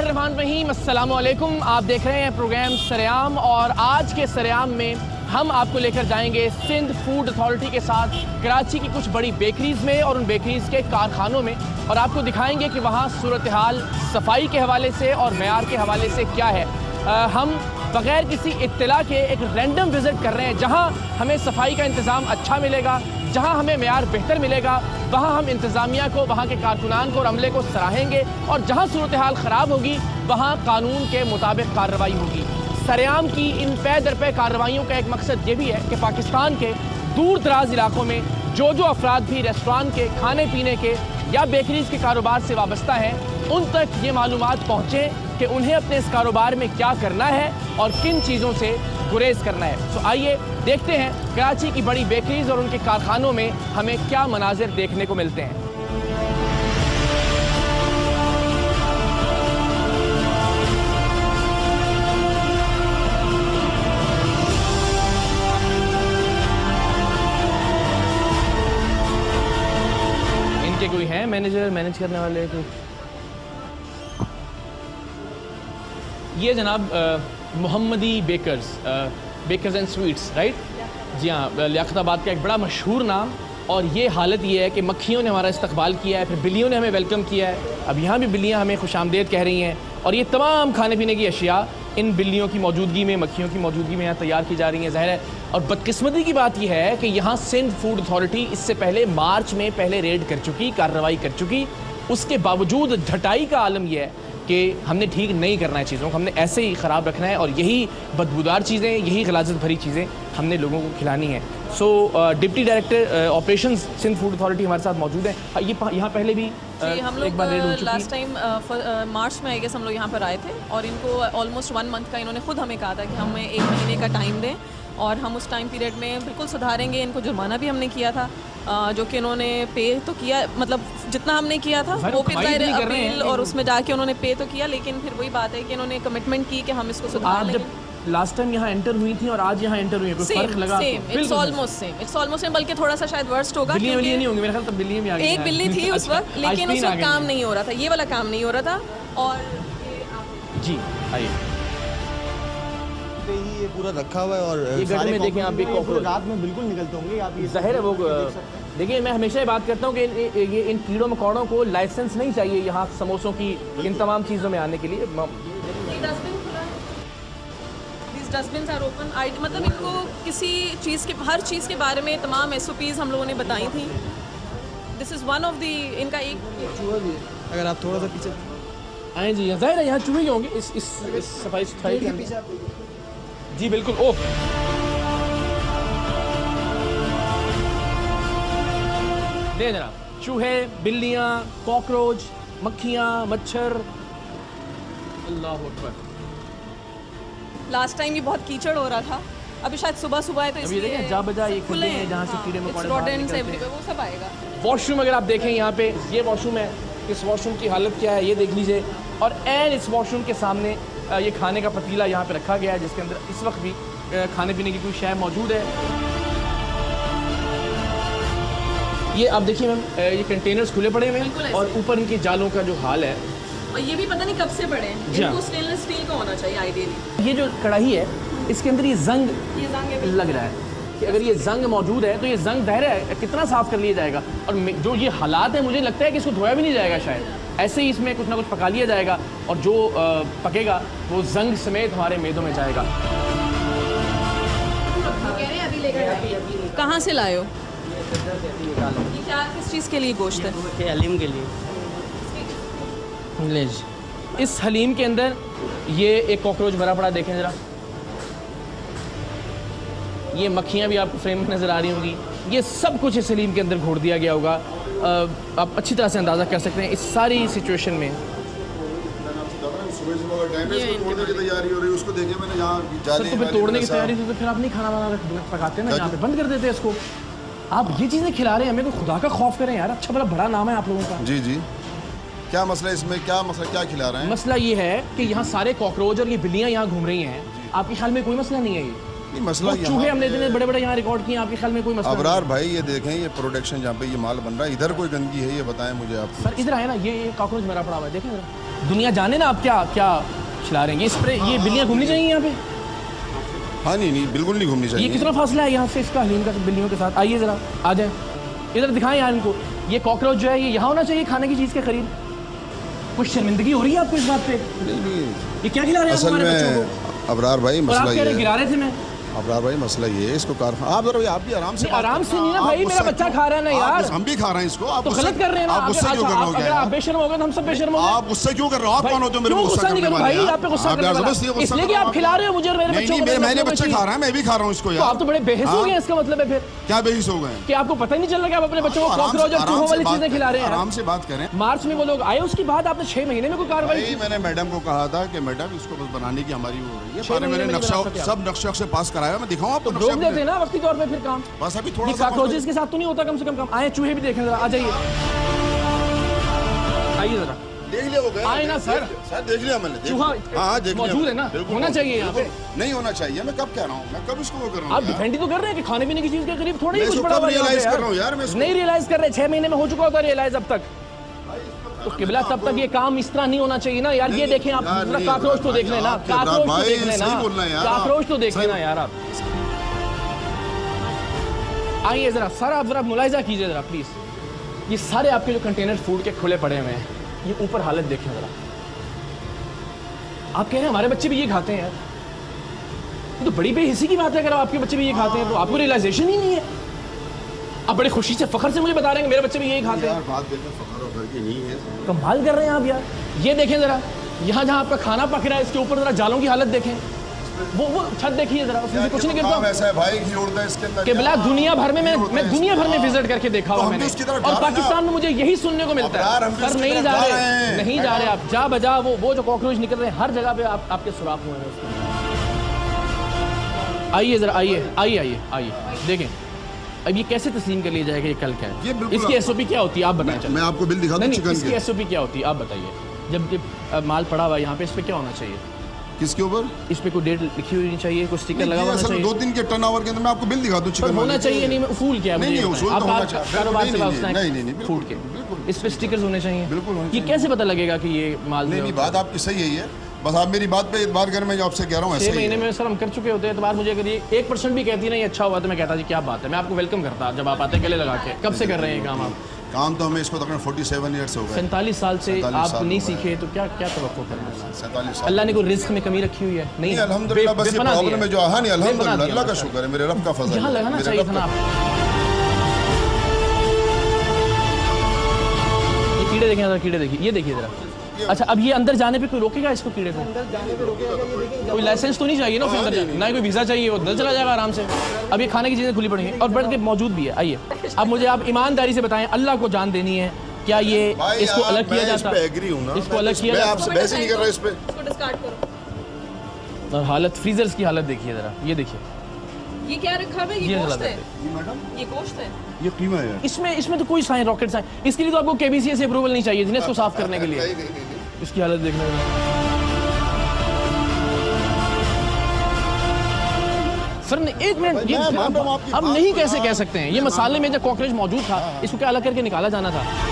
बिस्मिल्लाहिर्रहमानिर्रहीम, अस्सलामु अलैकुम। आप देख रहे हैं प्रोग्राम सरेआम और आज के सरेआम में हम आपको लेकर जाएंगे सिंध फूड अथॉरिटी के साथ कराची की कुछ बड़ी बेकरीज़ में और उन बेकरीज़ के कारखानों में, और आपको दिखाएंगे कि वहाँ सूरत हाल सफाई के हवाले से और मेयार के हवाले से क्या है। हम बग़ैर किसी इत्तला के एक रैंडम विज़िट कर रहे हैं। जहाँ हमें सफाई का इंतज़ाम अच्छा मिलेगा, जहाँ हमें मेयार बेहतर मिलेगा, वहाँ हम इंतज़ामिया को, वहाँ के कारकुनान को और अमले को सराहेंगे, और जहाँ सूरत हाल ख़राब होगी वहाँ कानून के मुताबिक कार्रवाई होगी। सरेआम की इन पे दर पे कार्रवाइयों का एक मकसद ये भी है कि पाकिस्तान के दूर दराज इलाकों में जो अफराद भी रेस्टोरेंट के, खाने पीने के या बेकरीज़ के कारोबार से वाबस्ता हैं, उन तक ये मालूमात पहुँचें कि उन्हें अपने इस कारोबार में क्या करना है और किन चीज़ों से गुरेज करना है। तो आइए देखते हैं कराची की बड़ी बेकरीज़ और उनके कारखानों में हमें क्या मनाजिर देखने को मिलते हैं। इनके कोई हैं मैनेज करने वाले? कोई? ये जनाब Mohammadi bakers and sweets, right? जी हाँ, लियाकताबाद का एक बड़ा मशहूर नाम। और ये हालत ये है कि मक्खियों ने हमारा इस्तकबाल किया है, फिर बिल्लियों ने हमें वेलकम किया है, अब यहाँ भी बिल्लियाँ हमें खुशामदेद कह रही हैं। और ये तमाम खाने पीने की अशिया इन बिल्लियों की मौजूदगी में, मक्खियों की मौजूदगी में यहाँ तैयार की जा रही हैं, ज़ाहिर है। और बदकिस्मती की बात यह है कि यहाँ सिंध फूड अथॉरिटी इससे पहले मार्च में पहले रेड कर चुकी, कार्रवाई कर चुकी। उसके बावजूद ढटाई का आलम यह है कि हमने ठीक नहीं करना है चीज़ों को, हमने ऐसे ही ख़राब रखना है, और यही बदबूदार चीज़ें, यही गलाजत भरी चीज़ें हमने लोगों को खिलानी है। So deputy director operations Sindh food authority हमारे साथ मौजूद है। ये यहाँ पहले भी हम लोग लास्ट टाइम मार्च में आई गेस हम लोग यहाँ पर आए थे, और इनको ऑलमोस्ट 1 मंथ का इन्होंने खुद हमें कहा था कि हमें 1 महीने का टाइम दें और हम उस टाइम पीरियड में बिल्कुल सुधारेंगे। इनको जुर्माना भी हमने किया था, जो कि इन्होंने पे तो किया, मतलब जितना हमने किया था वो फिर अपील और उसमें जाके उन्होंने पे तो किया, लेकिन फिर वही बात है कि इन्होंने कमिटमेंट की कि हम इसको सुधार लेंगे। लास्ट टाइम यहाँ एंटर हुई थी और आज यहाँ एंटर हुई है, कोई फर्क लगा? इट्स ऑलमोस्ट सेम, बल्कि थोड़ा सा शायद वर्स्ट होगा। बिल्लियाँ नहीं होंगी मेरे ख्याल, तब बिल्लियाँ भी आ गई। एक बिल्ली थी उस वक्त, लेकिन उस वक्त काम नहीं हो रहा था, ये वाला काम नहीं हो रहा था। और जी आइए, ये पूरा रखा हुआ है, और ये घर में देखें आप भी कॉकरोच रात में बिल्कुल निकलते होंगे आप, ये ज़ाहिर है। वो देखिए, मैं हमेशा ये बात करता हूँ कि ये इन कीड़ों मकोड़ों को लाइसेंस नहीं चाहिए यहाँ समोसों की, इन तमाम चीज़ों में आने के लिए। डस्टबिन आर ओपन, मतलब इनको किसी चीज़ के, हर चीज़ के बारे में तमाम SOPs हम लोगों ने बताई थी। This is one of the, इनका एक, अगर आप थोड़ा सा पीछे आए जी, ज़ाहिर है यहाँ चूहे होंगे इस सफाई सुथराई के अंदर। जी बिल्कुल। ओह, दे जनाब, चूहे, बिल्लियाँ, कॉकरोच, मक्खियाँ, मच्छर, अल्लाह अकबर। लास्ट टाइम भी बहुत कीचड़ हो रहा था, अभी शायद सुबह है तो इसलिए जा बजा ये खुले हैं जहाँ से कीड़े मकोड़े बाहर निकलते हैं, वो सब आएगा। वॉशरूम अगर आप देखें यहाँ पे, ये वॉशरूम है, इस वॉशरूम की हालत क्या है ये देख लीजिए। और एन इस वॉशरूम के सामने ये खाने का पतीला यहाँ पे रखा गया है, जिसके अंदर इस वक्त भी खाने पीने की कोई शय मौजूद है। ये आप देखिए मैम, ये कंटेनर्स खुले पड़े हुए हैं और ऊपर इनके जालों का जो हाल है, और ये भी पता नहीं कब से पड़े हैं। इनको स्टेनलेस स्टील का होना चाहिए आइडियली। ये जो कढ़ाई है इसके अंदर ये जंग लग रहा है कि अगर ये जंग मौजूद है तो ये जंग दायरा है, कितना साफ़ कर लिया जाएगा। और जो ये हालात है, मुझे लगता है कि इसको धोया भी नहीं जाएगा शायद, ऐसे ही इसमें कुछ ना कुछ पका लिया जाएगा, और जो पकेगा वो जंग समेत हमारे मेदों में जाएगा। कहाँ से लाए हो? ये क्या, किस चीज़ के लिए गोश्त है? हलीम के लिए। ले जी, इस हलीम के अंदर ये एक कॉकरोच भरा पड़ा, देखें ज़रा। ये मक्खियाँ भी आपको फ्रेम में नज़र आ रही होंगी। ये सब कुछ इस हलीम के अंदर घोड़ दिया गया होगा। आप अच्छी तरह से अंदाज़ा कर सकते हैं इस सारी सिचुएशन में। सर तो फिर तोड़ने की तैयारी थी, तो फिर आप नहीं खाना वाना पकाते ना यहाँ पे, बंद कर देते हैं इसको। आप ये चीज़ें खिला रहे हैं हमें, तो खुदा का खौफ करें यार। अच्छा बड़ा बड़ा नाम है आप लोगों का। जी जी, क्या मसला है इसमें, क्या मसला, क्या खिला रहे हैं? मसला ये है कि यहाँ सारे कॉकरोच और ये बिल्लियाँ यहाँ घूम रही हैं, आपके ख्याल में कोई मसला नहीं है? ये नहीं मसला, चूहे हमने इतने बड़े बड़े यहाँ रिकॉर्ड किए, आपके ख्याल में कोई मसला? अबरार भाई ये देखें, ये प्रोडक्शन जहाँ पे ये माल बन रहा है, इधर कोई गंदगी है ये बताएं मुझे आप। सर इधर आए ना, ये कॉकरोच मरा पड़ा हुआ है, देखें जरा। दुनिया जाने ना आप क्या क्या खिला रहे हैं। ये स्प्रे, ये बिल्लियाँ घूमनी चाहिए यहाँ पे? हाँ नहीं बिल्कुल नहीं घूमनी चाहिए। ये कितना फासला है यहाँ से इसका हलीम का बिल्लियों के साथ? आइए ज़रा, आ जाए इधर, दिखाएं यार इनको। ये कॉकरोच जो है ये यहाँ होना चाहिए खाने की चीज़ के करीब। कुछ शर्मिंदगी हो रही है आपको इस बात पे? नहीं ये क्या खिला रहे हैं असल हमारे बच्चों में को? अबरार भाई और आप मसला कह ये रहे है, गिरा रहे थे मैं। अबरार भाई मसला ये है, इसको कार आप जरा आप भी आराम से आराम से नहीं ना भाई, मेरा बच्चा खा रहा है ना यार। हम भी खा रहे हैं इसको। आप तो गलत कर रहे हैं ना। आप गुस्से क्यों कर रहे हो? अगर आप बेशर्म हो गए तो हम सब बेशर्म हो गए। आप गुस्से क्यों कर रहे हो? आप कौन होते हो मेरे को गुस्सा नहीं करो भाई, आप पे गुस्सा करने वाला। इसलिए कि आप खिला रहे हो मुझे और मेरे बच्चों को। मेरे बच्चे खा रहे हैं, मैं भी खा रहा हूँ इसको यार। तो आप तो बड़े बेहिस हो गए, इसका मतलब है फिर क्या बेहिस हो गए कि आपको पता ही नहीं चल रहा कि आप अपने बच्चों को कॉकरोच और चूहों वाली चीजें खिला रहे हैं। आराम से बात करें। मार्च में वो लोग आए, उसके बाद आपने 6 महीने में कोई कार्रवाई की? मैंने मैडम को कहा था कि मैडम इसको बस बनाने की हमारी वो हो रही है, सारे मैंने नक्शा सब नक्शा से पास कराया। मैं दिखाऊं आपको? रोक देते ना वक्ती तौर पे फिर काम। बस अभी थोड़ा सा कॉकरोचेस के साथ तो नहीं होता कम से कम। आए चूहे भी देखें जरा, आ जाइए, आइए जरा। देख लिया वो गया? आए ना सर, देख लिया मैंने। चूहा हाँ देख लिया, मौजूद है ना, होना चाहिए यहाँ पे। नहीं होना चाहिए, मैं कब कह रहा हूँ, मैं कब इसको वो कर रहा हूँ? आप डिफेंड तो कर रहे हैं कि खाने पीने की चीज के करीब थोड़ा ही कुछ बड़ा रियलाइज कर रहा हूँ यार। मैं नहीं रियलाइज कर रहे, 6 महीने में हो चुका होता रियलाइज अब तक। तो किबला तब तक ये काम इस तरह नहीं होना चाहिए ना यार। ये देखें आप, काकरोच तो देख लेना, काकरोच तो देख लेना, काकरोच तो देख लेना यार आप। आइए जरा सर, आप जरा मुलाहिजा कीजिए जरा प्लीज। ये सारे आपके जो कंटेनर फूड के खुले पड़े हुए हैं, ये ऊपर हालत देखें जरा। आप कह रहे हैं हमारे बच्चे भी ये खाते हैं यार, ये तो बड़ी बेहिसी की बात है। अगर आपके बच्चे भी ये खाते हैं तो आपको रियलाइजेशन ही नहीं है। आप बड़े खुशी से फखर से मुझे बता रहे हैं मेरे बच्चे भी यही खाते हैं। बात बिल्कुल फखर और घर की नहीं है। कमाल कर रहे हैं आप यार। ये देखें जरा, यहाँ जहाँ आपका खाना पक रहा है इसके ऊपर जरा जालों की हालत देखें। वो छत देखिए जरा, उसमें कुछ नहीं गिरता। ऐसा है भाई घी उड़ता है इसके अंदर। केबला दुनिया भर में मैं दुनिया भर में विजिट करके देखा हुआ मैंने, और पाकिस्तान में मुझे यही सुनने को मिलता है। सर नहीं जा रहे, नहीं जा रहे आप, जा बजा वो जो कॉकरोच निकल रहे हैं हर जगह पे आपके सुराख हुए हैं। आइए जरा, आइए आइए आइए आइए देखें। अब ये कैसे तस्लीम कर लिया जाएगा ये कल क्या है? इसकी एसओपी क्या होती है आप बताएं। मैं आपको बिल दिखा दूं चिकन इसकी एसओपी क्या होती है आप बताइए। जब माल पड़ा हुआ है यहाँ पे, इस पे क्या होना चाहिए? किसके ऊपर? इस पे कोई डेट लिखी हुई नहीं चाहिए, कोई स्टिकर लगा होना चाहिए? 2 दिन के टर्नओवर के अंदर मैं आपको बिल दिखा दूं चिकन होना चाहिए। नहीं उसूल क्या है? नहीं उसूल तो होना चाहिए कारोबार से वापस नहीं फूड के इस पे स्टिकर्स होने चाहिए। बिल्कुल। ये कैसे पता लगेगा कि ये माल? नहीं बात आपकी सही है, बस आप मेरी बात पे एतबार करें। मैं जो आपसे कह रहा हूँ 6 महीने में सर हम कर चुके होते हैं एतबार। मुझे अगर ये 1% भी कहती ना ये अच्छा हुआ तो मैं कहता जी क्या बात है, मैं आपको वेलकम करता जब आप आते गले लगा के। कब से कर रहे हैं काम आप? काम तो हमें इसको तकरीबन 47 ईयर्स हो गए। 47 साल से आप नहीं सीखे तो क्या क्या तवक्को कर रहे हैं? 47 साल। अल्लाह ने कोई रिस्क में कमी रखी हुई है? नहीं अल्हम्दुलिल्लाह, बस ये प्रॉब्लम है जो हाँ नहीं अल्हम्दुलिल्लाह अल्लाह का शुक्र है, मेरे रब का फजल है। यहाँ लगाना चाहिए था ना आप। ये कीड़े देखें जरा, कीड़े देखिए, ये देखिए जरा। अच्छा अब ये अंदर जाने पे कोई रोकेगा इसको? कीड़े को अंदर जाने पे रोकेगा? कोई लाइसेंस तो नहीं चाहिए ना उसके अंदर जाने, ना कोई वीज़ा चाहिए, वो अंदर चला जाएगा आराम से। अब ये खाने की चीज़ें खुली पड़ेंगी और बढ़ के मौजूद भी है। आइए अब मुझे आप ईमानदारी से बताएं, अल्लाह को जान देनी है, क्या ये इसको अलग किया जाता है? इसको अलग किया जाता है? वैसे नहीं कर रहा इस पे। और हालत फ्रीजर्स की हालत देखिए जरा, ये देखिए। ये क्या रखा है? ये गोश्त है। ये गोश्त है, ये कीमा है। इसमें तो कोई साइन रॉकेट साइन, इसके लिए तो आपको केबीसी से अप्रूवल नहीं चाहिए जिन्हें इसको साफ करने के लिए। इसकी हालत देखने में सर ने 1 मिनट, ये अब नहीं कैसे कह सकते हैं? ये मसाले में जब कॉकरोच मौजूद था इसको क्या अलग करके निकाला जाना था?